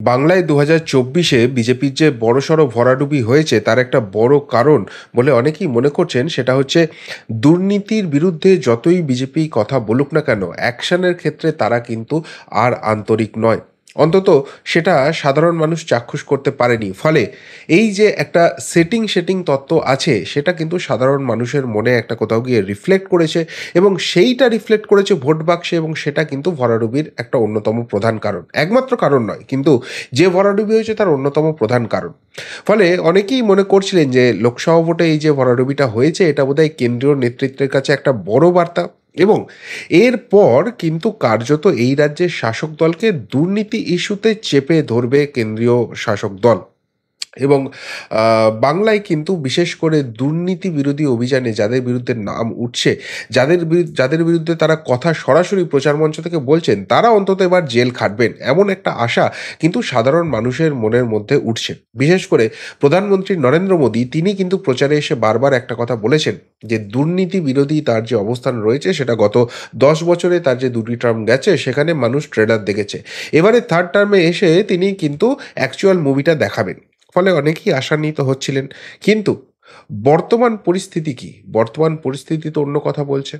বাংলায় 2024-এ বিজেপির যে বড়সড় ভরাডুবি হয়েছে তার একটা বড় কারণ বলে অনেকেই মনে করছেন সেটা হচ্ছে দুর্নীতির বিরুদ্ধে যতই বিজেপি কথা বলুক না কেন অ্যাকশনের ক্ষেত্রে তারা কিন্তু আর আন্তরিক নয়। অন্তত সেটা সাধারণ মানুষ চাক্ষুষ করতে পারেনি। ফলে এই যে একটা সেটিং তত্ত্ব আছে সেটা কিন্তু সাধারণ মানুষের মনে একটা কোথাও গিয়ে রিফ্লেক্ট করেছে এবং সেইটা রিফ্লেক্ট করেছে ভোট বাক্সে এবং সেটা কিন্তু ভরাডুবির একটা অন্যতম প্রধান কারণ। একমাত্র কারণ নয়, কিন্তু যে ভরাডুবি হয়েছে তার অন্যতম প্রধান কারণ। ফলে অনেকেই মনে করছিলেন যে লোকসভা ভোটে এই যে ভরাডুবিটা হয়েছে এটা বোধহয় কেন্দ্রীয় নেতৃত্বের কাছে একটা বড় বার্তা এবং এরপর কিন্তু কার্যত এই রাজ্যের শাসক দলকে দুর্নীতি ইস্যুতে চেপে ধরবে কেন্দ্রীয় শাসক দল। এবং বাংলায় কিন্তু বিশেষ করে দুর্নীতি বিরোধী অভিযানে যাদের বিরুদ্ধে নাম উঠছে, যাদের বিরুদ্ধে তারা কথা সরাসরি প্রচার মঞ্চ থেকে বলছেন, তারা অন্তত এবার জেল খাটবেন এমন একটা আশা কিন্তু সাধারণ মানুষের মনের মধ্যে উঠছে। বিশেষ করে প্রধানমন্ত্রী নরেন্দ্র মোদী তিনি কিন্তু প্রচারে এসে বারবার একটা কথা বলেছেন যে দুর্নীতি বিরোধী তার যে অবস্থান রয়েছে সেটা গত 10 বছরে তার যে দুটি টার্ম গেছে সেখানে মানুষ ট্রেলার দেখেছে। এবারে থার্ড টার্মে এসে তিনি কিন্তু অ্যাকচুয়াল মুভিটা দেখাবেন। ফলে অনেকেই আশান্বিত হচ্ছিলেন। কিন্তু বর্তমান পরিস্থিতি কি? বর্তমান পরিস্থিতি তো অন্য কথা বলছে।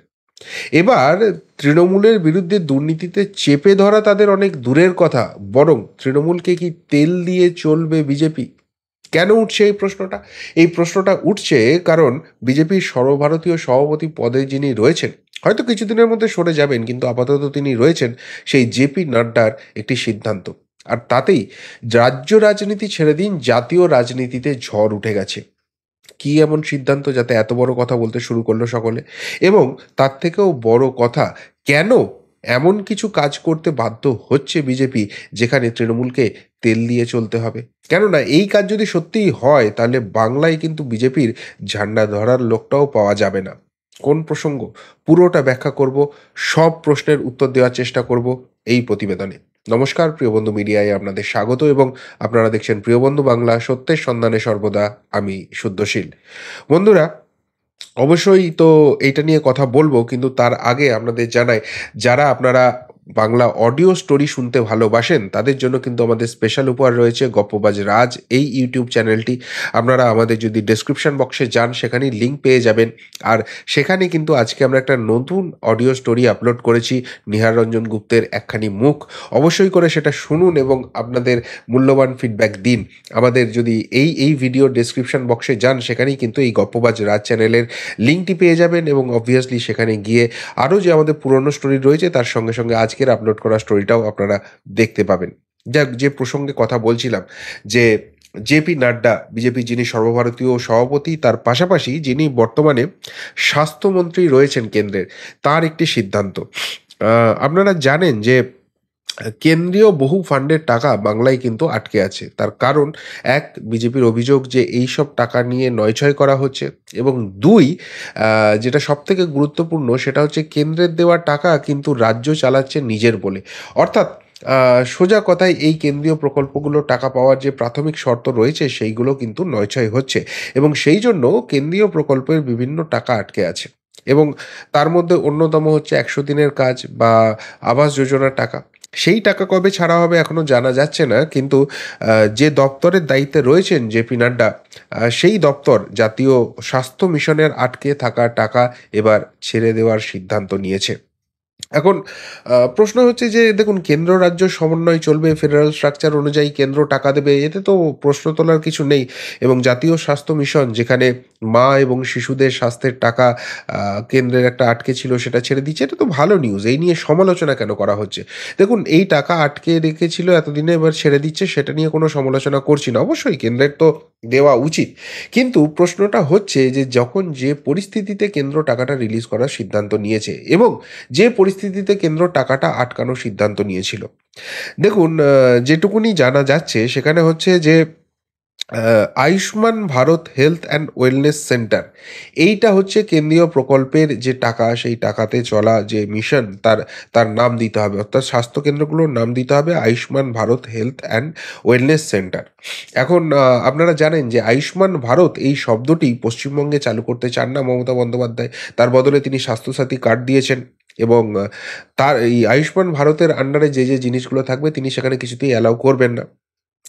এবার তৃণমূলের বিরুদ্ধে দুর্নীতিতে চেপে ধরা তাদের অনেক দূরের কথা, বরং তৃণমূলকে কি তেল দিয়ে চলবে বিজেপি? কেন উঠছে এই প্রশ্নটা? এই প্রশ্নটা উঠছে কারণ বিজেপির সর্বভারতীয় সভাপতি পদে যিনি রয়েছেন, হয়তো কিছুদিনের মধ্যে সরে যাবেন, কিন্তু আপাতত তিনি রয়েছেন, সেই জেপি নাড্ডার একটি সিদ্ধান্ত। আর তাতেই রাজ্য রাজনীতি ছেড়ে দিন, জাতীয় রাজনীতিতে ঝড় উঠে গেছে। কি এমন সিদ্ধান্ত যাতে এত বড় কথা বলতে শুরু করলো সকলে? এবং তার থেকেও বড় কথা, কেন এমন কিছু কাজ করতে বাধ্য হচ্ছে বিজেপি যেখানে তৃণমূলকে তেল দিয়ে চলতে হবে? কেননা এই কাজ যদি সত্যিই হয় তাহলে বাংলায় কিন্তু বিজেপির ঝান্ডা ধরার লোকটাও পাওয়া যাবে না। কোন প্রসঙ্গ? পুরোটা ব্যাখ্যা করব, সব প্রশ্নের উত্তর দেওয়ার চেষ্টা করব এই প্রতিবেদনে। নমস্কার, প্রিয়বন্ধু মিডিয়ায় আপনাদের স্বাগত এবং আপনারা দেখছেন প্রিয়বন্ধু বাংলা, সত্যের সন্ধানে সর্বদা আমি শুদ্ধশীল। বন্ধুরা, অবশ্যই তো এইটা নিয়ে কথা বলবো, কিন্তু তার আগে আপনাদের জানাই, যারা আপনারা বাংলা অডিও স্টোরি শুনতে ভালোবাসেন তাদের জন্য কিন্তু আমাদের স্পেশাল উপহার রয়েছে গপ্পবাজ রাজ এই ইউটিউব চ্যানেলটি। আপনারা আমাদের যদি ডেসক্রিপশন বক্সে যান সেখানেই লিঙ্ক পেয়ে যাবেন। আর সেখানে কিন্তু আজকে আমরা একটা নতুন অডিও স্টোরি আপলোড করেছি, নিহার রঞ্জন গুপ্তের একখানি মুখ। অবশ্যই করে সেটা শুনুন এবং আপনাদের মূল্যবান ফিডব্যাক দিন। আমাদের যদি এই ভিডিও ডেসক্রিপশন বক্সে যান সেখানেই কিন্তু এই গপ্পবাজ রাজ চ্যানেলের লিঙ্কটি পেয়ে যাবেন এবং অবভিয়াসলি সেখানে গিয়ে আরও যে আমাদের পুরনো স্টোরি রয়েছে তার সঙ্গে সঙ্গে আজকের আপলোড করা স্টোরিটাও আপনারা দেখতে পাবেন। যাক, যে প্রসঙ্গে কথা বলছিলাম, যে জেপি নাড্ডা বিজেপির যিনি সর্বভারতীয় সভাপতি, তার পাশাপাশি যিনি বর্তমানে স্বাস্থ্যমন্ত্রী রয়েছেন কেন্দ্রের, তার একটি সিদ্ধান্ত। আপনারা জানেন যে কেন্দ্রীয় বহু ফান্ডের টাকা বাংলায় কিন্তু আটকে আছে। তার কারণ, এক, বিজেপির অভিযোগ যে এইসব টাকা নিয়ে নয়ছয় করা হচ্ছে, এবং দুই, যেটা সবথেকে গুরুত্বপূর্ণ সেটা হচ্ছে কেন্দ্রের দেওয়া টাকা কিন্তু রাজ্য চালাচ্ছে নিজের বলে। অর্থাৎ সোজা কথায় এই কেন্দ্রীয় প্রকল্পগুলো টাকা পাওয়ার যে প্রাথমিক শর্ত রয়েছে সেইগুলো কিন্তু নয়ছয় হচ্ছে এবং সেই জন্য কেন্দ্রীয় প্রকল্পের বিভিন্ন টাকা আটকে আছে। এবং তার মধ্যে অন্যতম হচ্ছে 100 দিনের কাজ বা আবাস যোজনার টাকা। সেই টাকা কবে ছাড়া হবে এখনো জানা যাচ্ছে না, কিন্তু যে দপ্তরের দায়িত্বে রয়েছেন জেপি নাড্ডা, সেই দপ্তর জাতীয় স্বাস্থ্য মিশনের আটকে থাকা টাকা এবার ছেড়ে দেওয়ার সিদ্ধান্ত নিয়েছে। এখন প্রশ্ন হচ্ছে যে দেখুন, কেন্দ্র রাজ্য সমন্বয় চলবে, ফেডারেল স্ট্রাকচার অনুযায়ী কেন্দ্র টাকা দেবে, এতে তো প্রশ্ন তোলার কিছু নেই। এবং জাতীয় স্বাস্থ্য মিশন, যেখানে মা এবং শিশুদের স্বাস্থ্যের টাকা কেন্দ্রের একটা আটকে ছিল সেটা ছেড়ে দিচ্ছে, এটা তো ভালো নিউজ। এই নিয়ে সমালোচনা কেন করা হচ্ছে? দেখুন, এই টাকা আটকে রেখেছিল এতদিনে, এবার ছেড়ে দিচ্ছে, সেটা নিয়ে কোনো সমালোচনা করছি না। অবশ্যই কেন্দ্রের তো দেওয়া উচিত, কিন্তু প্রশ্নটা হচ্ছে যে যখন যে পরিস্থিতিতে কেন্দ্র টাকাটা রিলিজ করার সিদ্ধান্ত নিয়েছে এবং যে পরিস্থিতিতে কেন্দ্র টাকাটা আটকানোর সিদ্ধান্ত নিয়েছিল, দেখুন, যেটুকুনি জানা যাচ্ছে সেখানে হচ্ছে যে Ayushman Bharat health and wellness centre, এইটা হচ্ছে কেন্দ্রীয় প্রকল্পের যে টাকা, সেই টাকাতে চলা যে মিশন, তার তার নাম দিতে হবে, অর্থাৎ স্বাস্থ্যকেন্দ্রগুলোর নাম দিতে হবে Ayushman Bharat health and wellness centre. এখন আপনারা জানেন যে আয়ুষ্মান ভারত এই শব্দটি পশ্চিমবঙ্গে চালু করতে চান না মমতা বন্দ্যোপাধ্যায়। তার বদলে তিনি স্বাস্থ্যসাথী কার্ড দিয়েছেন এবং তার এই আয়ুষ্মান ভারতের আন্ডারে যে জিনিসগুলো থাকবে তিনি সেখানে কিছুতেই অ্যালাউ করবেন না।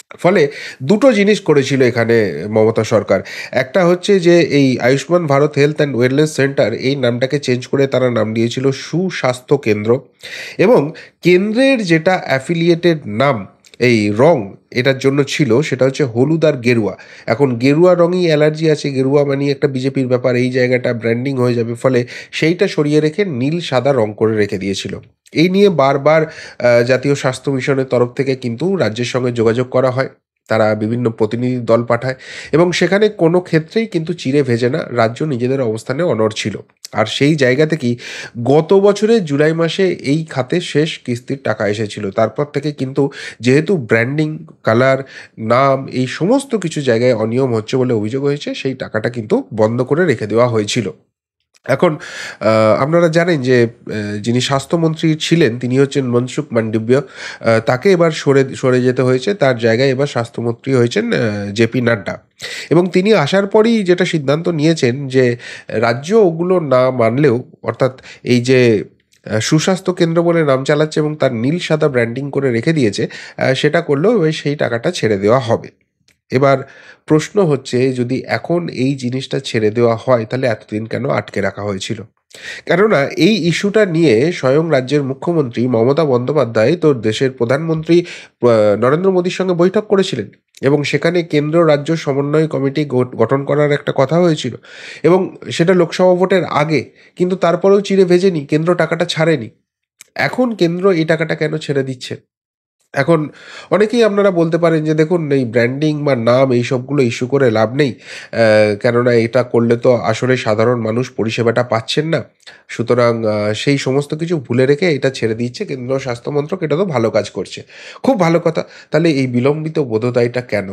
ফলে দুটো জিনিস করেছিল এখানে মমতা সরকার। একটা হচ্ছে যে এই Ayushman Bharat health and wellness centre এই নামটাকে চেঞ্জ করে তারা নাম দিয়েছিল সুস্বাস্থ্য কেন্দ্র। এবং কেন্দ্রের যেটা অ্যাফিলিয়েটেড নাম, এই রং এটার জন্য ছিল সেটা হচ্ছে হলুদ আর গেরুয়া। এখন গেরুয়া রঙেই অ্যালার্জি আছে, গেরুয়া মানেই একটা বিজেপির ব্যাপার, এই জায়গাটা ব্র্যান্ডিং হয়ে যাবে, ফলে সেইটা সরিয়ে রেখে নীল সাদা রং করে রেখে দিয়েছিল। এই নিয়ে বারবার জাতীয় স্বাস্থ্য মিশনের তরফ থেকে কিন্তু রাজ্যের সঙ্গে যোগাযোগ করা হয়। তারা বিভিন্ন প্রতিনিধি দল পাঠায় এবং সেখানে কোনো ক্ষেত্রেই কিন্তু চিড়ে ভেজে না, রাজ্য নিজেদের অবস্থানে অনড় ছিল। আর সেই জায়গা থেকেই গত বছরের জুলাই মাসে এই খাতে শেষ কিস্তির টাকা এসেছিল। তারপর থেকে কিন্তু যেহেতু ব্র্যান্ডিং, কালার, নাম এই সমস্ত কিছু জায়গায় অনিয়ম হচ্ছে বলে অভিযোগ হয়েছে, সেই টাকাটা কিন্তু বন্ধ করে রেখে দেওয়া হয়েছিল। এখন আপনারা জানেন যে যিনি স্বাস্থ্যমন্ত্রী ছিলেন তিনি হচ্ছেন মনসুখ মান্ডব্য। তাকে এবার সরে যেতে হয়েছে, তার জায়গায় এবার স্বাস্থ্যমন্ত্রী হয়েছেন জেপি নাড্ডা। এবং তিনি আসার পরই যেটা সিদ্ধান্ত নিয়েছেন যে রাজ্য ওগুলো না মানলেও, অর্থাৎ এই যে সুস্বাস্থ্য কেন্দ্র বলে নাম চালাচ্ছে এবং তার নীল সাদা ব্র্যান্ডিং করে রেখে দিয়েছে, সেটা করলেও এবার সেই টাকাটা ছেড়ে দেওয়া হবে। এবার প্রশ্ন হচ্ছে, যদি এখন এই জিনিসটা ছেড়ে দেওয়া হয় তাহলে এতদিন কেন আটকে রাখা হয়েছিল? কেননা এই ইস্যুটা নিয়ে স্বয়ং রাজ্যের মুখ্যমন্ত্রী মমতা বন্দ্যোপাধ্যায় তো দেশের প্রধানমন্ত্রী নরেন্দ্র মোদীর সঙ্গে বৈঠক করেছিলেন এবং সেখানে কেন্দ্র রাজ্য সমন্বয় কমিটি গঠন করার একটা কথা হয়েছিল এবং সেটা লোকসভা ভোটের আগে। কিন্তু তারপরেও চিড়ে ভেজেনি, কেন্দ্র টাকাটা ছাড়েনি। এখন কেন্দ্র এই টাকাটা কেন ছেড়ে দিচ্ছে? এখন অনেকেই আপনারা বলতে পারেন যে দেখুন, এই ব্র্যান্ডিং বা নাম এই সবগুলো ইস্যু করে লাভ নেই। কেননা এটা করলে তো আসলে সাধারণ মানুষ পরিষেবাটা পাচ্ছেন না। সুতরাং সেই সমস্ত কিছু ভুলে রেখে এটা ছেড়ে দিচ্ছে কেন্দ্রীয় স্বাস্থ্য মন্ত্রক, এটা তো ভালো কাজ করছে। খুব ভালো কথা। তাহলে এই বিলম্বিত বোধোদয়টা কেন?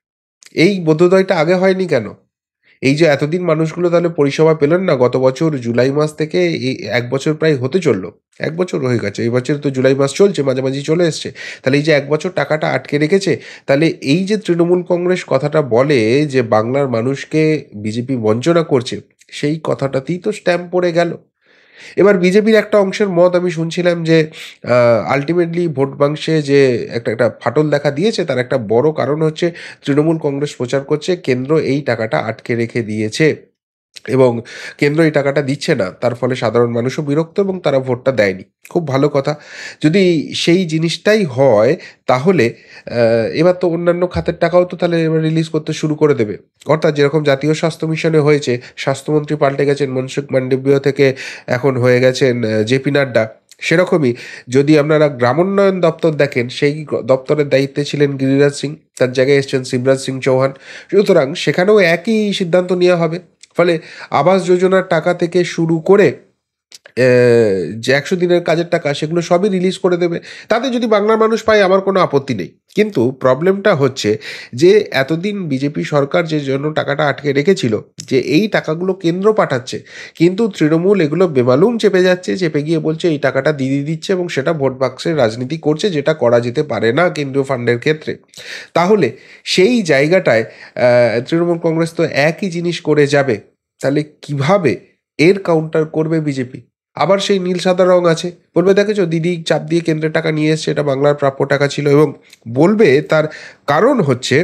এই বোধোদয়টা আগে হয়নি কেন? এই যে এতদিন মানুষগুলো তাহলে পরিষেবা পেলেন না, গত বছর জুলাই মাস থেকে এই ১ বছর প্রায় হতে চলল। ১ বছর হয়ে গেছে। এই বছর তো জুলাই মাস চলছে, মাঝামাঝি চলে এসছে। তাহলে এই যে ১ বছর টাকাটা আটকে রেখেছে, তাহলে এই যে তৃণমূল কংগ্রেস কথাটা বলে যে বাংলার মানুষকে বিজেপি বঞ্চনা করছে, সেই কথাটাতেই তো স্ট্যাম্প পড়ে গেল। এবার বিজেপির একটা অংশের মত আমি শুনছিলাম যে আল্টিমেটলি ভোট বাক্সে যে একটা ফাটল দেখা দিয়েছে, তার একটা বড় কারণ হচ্ছে তৃণমূল কংগ্রেস প্রচার করছে কেন্দ্র এই টাকাটা আটকে রেখে দিয়েছে এবং কেন্দ্র এই টাকাটা দিচ্ছে না। তার ফলে সাধারণ মানুষও বিরক্ত এবং তারা ভোটটা দেয়নি। খুব ভালো কথা। যদি সেই জিনিসটাই হয় তাহলে এবার তো অন্যান্য খাতের টাকাও তো তাহলে এবার রিলিজ করতে শুরু করে দেবে। অর্থাৎ যেরকম জাতীয় স্বাস্থ্য মিশনে হয়েছে, স্বাস্থ্যমন্ত্রী পাল্টে গেছেন, মনসুখ মান্ডব্য থেকে এখন হয়ে গেছেন জেপি নাড্ডা। সেরকমই যদি আপনারা গ্রামোন্নয়ন দপ্তর দেখেন, সেই দপ্তরের দায়িত্বে ছিলেন গিরিরাজ সিং, তার জায়গায় এসছেন শিবরাজ সিং চৌহান। সুতরাং সেখানেও একই সিদ্ধান্ত নেওয়া হবে। ফলে আবাস যোজনার টাকা থেকে শুরু করে অ্যা যে ১০০ দিনের কাজের টাকা সেগুলো সবই রিলিজ করে দেবে। তাতে যদি বাংলার মানুষ পায় আমার কোনো আপত্তি নেই। কিন্তু প্রবলেমটা হচ্ছে যে এতদিন বিজেপি সরকার যে জন্য টাকাটা আটকে রেখেছিল, যে এই টাকাগুলো কেন্দ্র পাঠাচ্ছে। কিন্তু তৃণমূল এগুলো বেমালুম চেপে যাচ্ছে, চেপে গিয়ে বলছে এই টাকাটা দিয়ে দিচ্ছে এবং সেটা ভোট বাক্সের রাজনীতি করছে, যেটা করা যেতে পারে না কেন্দ্রীয় ফান্ডের ক্ষেত্রে। তাহলে সেই জায়গাটায় তৃণমূল কংগ্রেস তো একই জিনিস করে যাবে। তাহলে কিভাবে এর কাউন্টার করবে বিজেপি? আবার সেই নীল সাদা রং আছে। বলবে দেখেছো দিদি চাপ দিয়ে কেন্দ্রের টাকা নিয়ে এসছে, এটা বাংলার প্রাপ্য টাকা ছিল। এবং বলবে তার কারণ হচ্ছে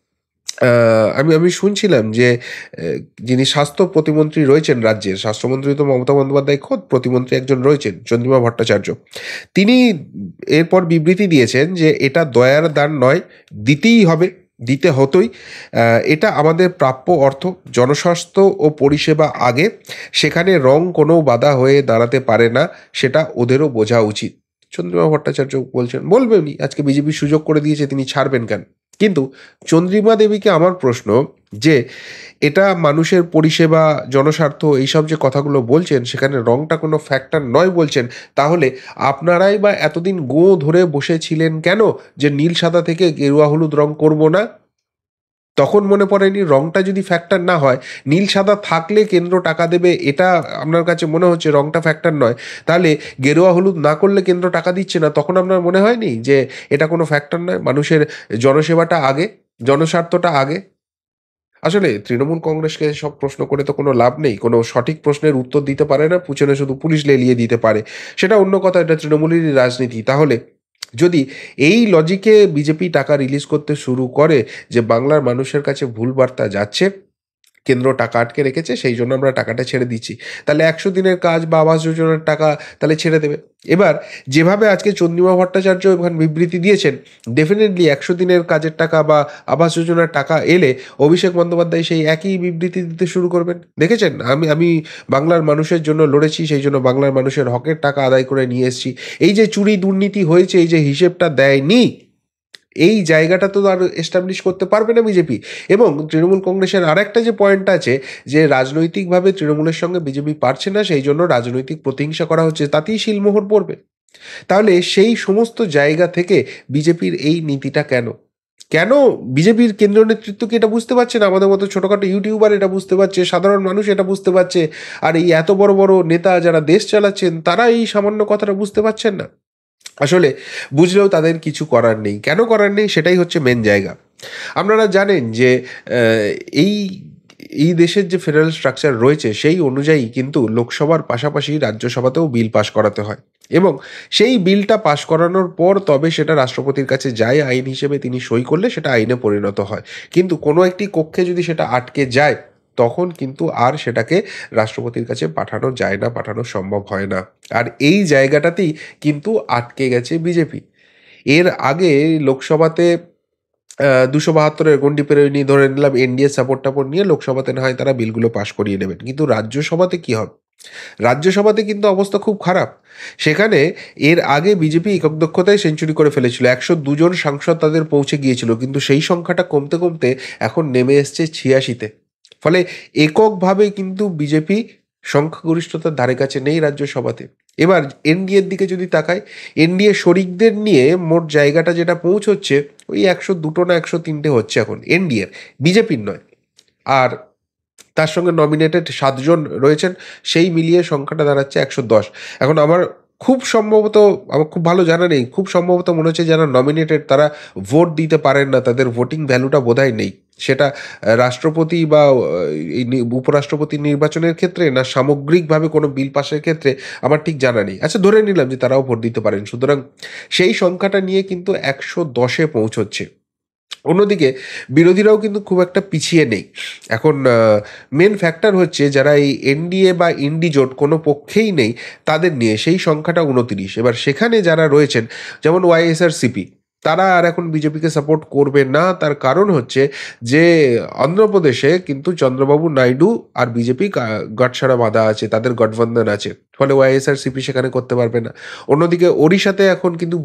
আমি আমি শুনছিলাম যে যিনি স্বাস্থ্য প্রতিমন্ত্রী রয়েছেন রাজ্যের, স্বাস্থ্যমন্ত্রী তো মমতা বন্দ্যোপাধ্যায় খোদ, প্রতিমন্ত্রী একজন রয়েছেন চন্দ্রিমা ভট্টাচার্য। তিনি এরপর বিবৃতি দিয়েছেন যে এটা দয়ার দান নয়, দিতেই হবে, দিতে হতোই। এটা আমাদের প্রাপ্য অর্থ, জনস্বাস্থ্য ও পরিষেবা আগে, সেখানে রং কোনো বাধা হয়ে দাঁড়াতে পারে না, সেটা ওদেরও বোঝা উচিত। চন্দ্রিমা ভট্টাচার্য বলছেন, বলবেনই, আজকে বিজেপি সুযোগ করে দিয়েছে, তিনি ছাড়বেন কেন? কিন্তু চন্দ্রিমা দেবীকে আমার প্রশ্ন যে এটা মানুষের পরিষেবা, জনস্বার্থ এইসব যে কথাগুলো বলছেন সেখানে রংটা কোনো ফ্যাক্টর নয় বলছেন, তাহলে আপনারাই বা এতদিন ধরে বসেছিলেন কেন যে নীল সাদা থেকে গেরুয়া হলুদ রং করব না? তখন মনে পড়েনি রংটা যদি ফ্যাক্টর না হয়, নীল সাদা থাকলে কেন্দ্র টাকা দেবে, এটা আপনার কাছে মনে হচ্ছে রংটা ফ্যাক্টর নয়, তাহলে গেরুয়া হলুদ না করলে কেন্দ্র টাকা দিচ্ছে না, তখন আপনার মনে হয়নি যে এটা কোনো ফ্যাক্টর নয়, মানুষের জনসেবাটা আগে, জনস্বার্থটা আগে? আসলে তৃণমূল কংগ্রেসকে সব প্রশ্ন করে তো কোনো লাভ নেই। কোনো সঠিক প্রশ্নের উত্তর দিতে পারে না, পিছনে শুধু পুলিশ লেলিয়ে দিতে পারে। সেটা অন্য কথা, এটা তৃণমূলেরই রাজনীতি। তাহলে যদি এই লজিকে বিজেপি টাকা রিলিজ করতে শুরু করে যে বাংলার মানুষের কাছে ভুল বার্তা যাচ্ছে, কেন্দ্র টাকা আটকে রেখেছে সেই জন্য আমরা টাকাটা ছেড়ে দিচ্ছি, তাহলে 100 দিনের কাজ বা আবাস যোজনার টাকা তাহলে ছেড়ে দেবে। এবার যেভাবে আজকে চন্দ্রিমা ভট্টাচার্য এখানে বিবৃতি দিয়েছেন, ডেফিনেটলি 100 দিনের কাজের টাকা বা আবাস যোজনার টাকা এলে অভিষেক বন্দ্যোপাধ্যায় সেই একই বিবৃতি দিতে শুরু করবেন। দেখেছেন, আমি আমি বাংলার মানুষের জন্য লড়েছি, সেই জন্য বাংলার মানুষের হকের টাকা আদায় করে নিয়ে এসেছি। এই যে চুরি দুর্নীতি হয়েছে, এই যে হিসেবটা দেয়নি, এই জায়গাটা তো আর এস্টাবলিশ করতে পারবে না বিজেপি। এবং তৃণমূল কংগ্রেসের আরেকটা যে পয়েন্ট আছে যে রাজনৈতিকভাবে তৃণমূলের সঙ্গে বিজেপি পারছে না, সেই জন্য রাজনৈতিক প্রতিহিংসা করা হচ্ছে, তাতেই শিলমোহর পড়বে। তাহলে সেই সমস্ত জায়গা থেকে বিজেপির এই নীতিটা কেন? কেন বিজেপির কেন্দ্রীয় নেতৃত্ব কি এটা বুঝতে পারছে না? আমাদের মতো ছোটোখাটো ইউটিউবার এটা বুঝতে পারছে, সাধারণ মানুষ এটা বুঝতে পারছে, আর এই এত বড় বড় নেতা যারা দেশ চালাচ্ছেন তারা এই সামান্য কথাটা বুঝতে পারছেন না? আসলে বুঝলেও তাদের কিছু করার নেই। কেন করার নেই সেটাই হচ্ছে মেন জায়গা। আপনারা জানেন যে এই এই দেশের যে ফেডারেল স্ট্রাকচার রয়েছে সেই অনুযায়ী কিন্তু লোকসভার পাশাপাশি রাজ্যসভাতেও বিল পাশ করাতে হয়, এবং সেই বিলটা পাশ করানোর পর তবে সেটা রাষ্ট্রপতির কাছে যায় আইন হিসেবে, তিনি সই করলে সেটা আইনে পরিণত হয়। কিন্তু কোনো একটি কক্ষে যদি সেটা আটকে যায় তখন কিন্তু আর সেটাকে রাষ্ট্রপতির কাছে পাঠানো যায় না, পাঠানো সম্ভব হয় না। আর এই জায়গাটাতেই কিন্তু আটকে গেছে বিজেপি। এর আগে লোকসভাতে 272-এর গণ্ডি পেরোয়নি, ধরে নিলাম এনডিএ সাপোর্ট টাপোর্ট নিয়ে লোকসভাতে না হয় তারা বিলগুলো পাশ করিয়ে নেবেন, কিন্তু রাজ্যসভাতে কি হবে? রাজ্যসভাতে কিন্তু অবস্থা খুব খারাপ। সেখানে এর আগে বিজেপি একক দক্ষতায় সেঞ্চুরি করে ফেলেছিল, 102 জন সাংসদ তাদের পৌঁছে গিয়েছিল, কিন্তু সেই সংখ্যাটা কমতে কমতে এখন নেমে এসছে 86-তে। ফলে এককভাবে কিন্তু বিজেপি সংখ্যাগরিষ্ঠতার ধারে কাছে নেই রাজ্যসভাতে। এবার এনডিএর দিকে যদি তাকায়, এনডিএ শরিকদের নিয়ে মোট জায়গাটা যেটা পৌঁছচ্ছে ওই 102 না 103টে হচ্ছে এখন এনডিএর, বিজেপির নয়। আর তার সঙ্গে নমিনেটেড 7 জন রয়েছেন, সেই মিলিয়ে সংখ্যাটা দাঁড়াচ্ছে 110। এখন খুব সম্ভবত, আমার খুব ভালো জানা নেই, খুব সম্ভবত মনে হচ্ছে যারা নমিনেটেড তারা ভোট দিতে পারেন না, তাদের ভোটিং ভ্যালুটা বোধহয় নেই। সেটা রাষ্ট্রপতি বা এই উপরাষ্ট্রপতি নির্বাচনের ক্ষেত্রে না সামগ্রিকভাবে কোনো বিল পাসের ক্ষেত্রে আমার ঠিক জানা নেই। আচ্ছা, ধরে নিলাম যে তারাও ভোট দিতে পারেন, সুতরাং সেই সংখ্যাটা নিয়ে কিন্তু 110-এ পৌঁছচ্ছে। অন্যদিকে বিরোধীরাও কিন্তু খুব একটা পিছিয়ে নেই। এখন মেন ফ্যাক্টর হচ্ছে যারা এই এনডিএ বা ইন্ডি জোট কোনো পক্ষেই নেই তাদের নিয়ে, সেই সংখ্যাটা 29। এবার সেখানে যারা রয়েছেন যেমন ওয়াইএসআরসিপি, তারা আর এখন বিজেপিকে সাপোর্ট করবে না। তার কারণ হচ্ছে যে অন্ধ্রপ্রদেশে কিন্তু চন্দ্রবাবু নাইডু আর বিজেপি গাঁটছড়া বাঁধা আছে, তাদের গঠবন্ধন আছে, ফলে ওয়াইএসআরসিপি সেখানে করতে পারবে না। অন্যদিকে ওড়িশাতে এখন কিন্তু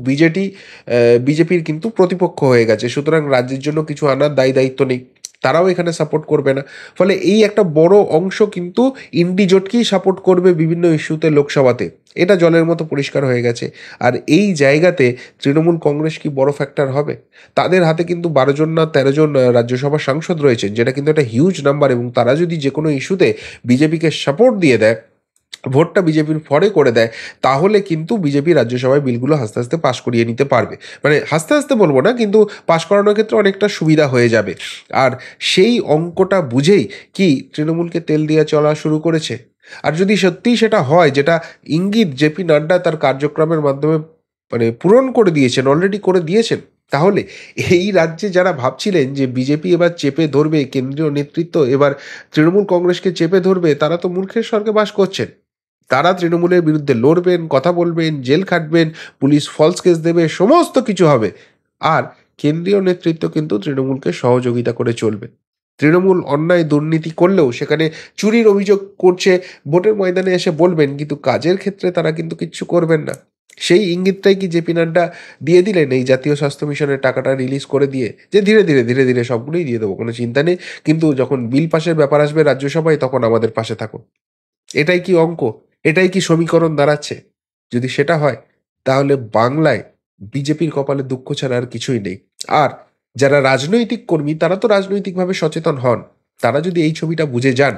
বিজেপির কিন্তু প্রতিপক্ষ হয়ে গেছে, সুতরাং রাজ্যের জন্য কিছু আনার দায়িত্ব নেই, তারাও এখানে সাপোর্ট করবে না। ফলে এই একটা বড় অংশ কিন্তু ইন্ডি জোটকেই সাপোর্ট করবে বিভিন্ন ইস্যুতে লোকসভাতে, এটা জলের মতো পরিষ্কার হয়ে গেছে। আর এই জায়গাতে তৃণমূল কংগ্রেস কি বড় ফ্যাক্টর হবে? তাদের হাতে কিন্তু 12 জন না 13 জন রাজ্যসভার সাংসদ রয়েছেন, যেটা কিন্তু একটা হিউজ নাম্বার, এবং তারা যদি যে কোনো ইস্যুতে বিজেপিকে সাপোর্ট দিয়ে দেয়, ভোটটা বিজেপির ফরে করে দেয়, তাহলে কিন্তু বিজেপি রাজ্যসভায় বিলগুলো হাসতে হাসতে পাশ করিয়ে নিতে পারবে। মানে হাসতে হাসতে বলবো না, কিন্তু পাশ করানোর ক্ষেত্রে অনেকটা সুবিধা হয়ে যাবে। আর সেই অঙ্কটা বুঝেই কি তৃণমূলকে তেল দিয়ে চলা শুরু করেছে? আর যদি সত্যিই সেটা হয়, যেটা ইঙ্গিত জেপি নাড্ডা তার কার্যক্রমের মাধ্যমে মানে পূরণ করে দিয়েছেন, অলরেডি করে দিয়েছেন, তাহলে এই রাজ্যে যারা ভাবছিলেন যে বিজেপি এবার চেপে ধরবে, কেন্দ্রীয় নেতৃত্ব এবার তৃণমূল কংগ্রেসকে চেপে ধরবে, তারা তো মূর্খের স্বর্গে বাস করছেন। তারা তৃণমূলের বিরুদ্ধে লড়বেন, কথা বলবেন, জেল খাটবেন, পুলিশ ফলস কেস দেবে, সমস্ত কিছু হবে। আর কেন্দ্রীয় নেতৃত্ব কিন্তু তৃণমূলকে সহযোগিতা করে চলবে। তৃণমূল অন্যায় দুর্নীতি করলেও সেখানে চুরির অভিযোগ করছে, ভোটের ময়দানে এসে বলবেন, কিন্তু কাজের ক্ষেত্রে তারা কিন্তু কিচ্ছু করবেন না। সেই ইঙ্গিতটাই কি জেপি নাড্ডা দিয়ে দিলেন এই জাতীয় স্বাস্থ্য মিশনের টাকাটা রিলিজ করে দিয়ে, যে ধীরে ধীরে ধীরে ধীরে সবগুলোই দিয়ে দেবো, কোনো চিন্তা নেই, কিন্তু যখন বিল পাশের ব্যাপার আসবে রাজ্যসভায় তখন আমাদের পাশে থাকো। এটাই কি অঙ্ক? এটাই কি সমীকরণ দাঁড়াচ্ছে? যদি সেটা হয় তাহলে বাংলায় বিজেপির কপালে দুঃখ ছাড়া আর কিছুই নেই। আর যারা রাজনৈতিক কর্মী তারা তো রাজনৈতিকভাবে সচেতন হন, তারা যদি এই ছবিটা বুঝে যান,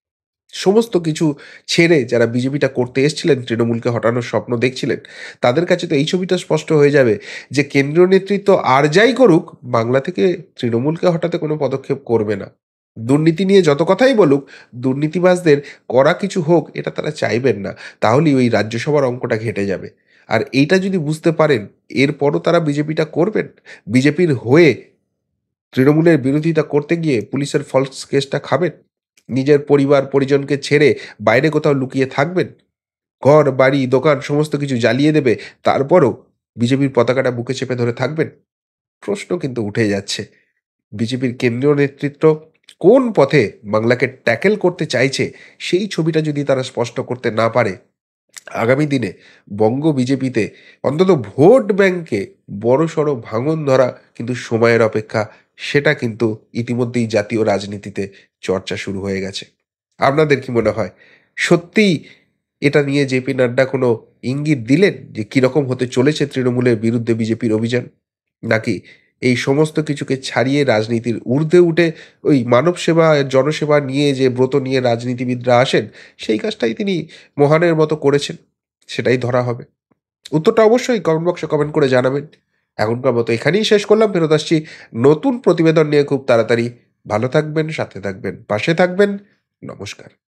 সমস্ত কিছু ছেড়ে যারা বিজেপিটা করতে এসেছিলেন, তৃণমূলকে হটানোর স্বপ্ন দেখছিলেন, তাদের কাছে তো এই ছবিটা স্পষ্ট হয়ে যাবে যে কেন্দ্রীয় নেতৃত্ব আর যাই করুক, বাংলা থেকে তৃণমূলকে হটাতে কোনো পদক্ষেপ করবে না। দুর্নীতি নিয়ে যত কথাই বলুক, দুর্নীতিবাজদের করা কিছু হোক এটা তারা চাইবেন না, তাহলেই ওই রাজ্যসভার অঙ্কটা ঘেটে যাবে। আর এইটা যদি বুঝতে পারেন, এরপরও তারা বিজেপিটা করবেন? বিজেপির হয়ে তৃণমূলের বিরোধিতা করতে গিয়ে পুলিশের ফলস কেসটা খাবেন? নিজের পরিবার পরিজনকে ছেড়ে বাইরে কোথাও লুকিয়ে থাকবেন? ঘর, বাড়ি, দোকান সমস্ত কিছু জ্বালিয়ে দেবে, তারপরও বিজেপির পতাকাটা বুকে চেপে ধরে থাকবেন? প্রশ্ন কিন্তু উঠে যাচ্ছে। বিজেপির কেন্দ্রীয় নেতৃত্ব কোন পথে বাংলাকে ট্যাকেল করতে চাইছে, সেই ছবিটা যদি তারা স্পষ্ট করতে না পারে, আগামী দিনে বঙ্গ বিজেপিতে অন্তত ভোট ব্যাংকে বড়সড় ভাঙন ধরা কিন্তু সময়ের অপেক্ষা। সেটা কিন্তু ইতিমধ্যেই জাতীয় রাজনীতিতে চর্চা শুরু হয়ে গেছে। আপনাদের কি মনে হয়? সত্যিই এটা নিয়ে জেপি নাড্ডা কোনো ইঙ্গিত দিলেন যে কিরকম হতে চলেছে তৃণমূলের বিরুদ্ধে বিজেপির অভিযান? নাকি এই সমস্ত কিছুকে ছাড়িয়ে রাজনীতির ঊর্ধ্বে উঠে ওই মানব সেবা, জনসেবা নিয়ে যে ব্রত নিয়ে রাজনীতিবিদরা আসেন, সেই কাজটাই তিনি মহানের মতো করেছেন? সেটাই ধরা হবে। উত্তরটা অবশ্যই কমেন্ট বক্সে কমেন্ট করে জানাবেন। এখনকার মতো এখানেই শেষ করলাম। ফেরত আসছি নতুন প্রতিবেদন নিয়ে খুব তাড়াতাড়ি। ভালো থাকবেন, সাথে থাকবেন, পাশে থাকবেন। নমস্কার।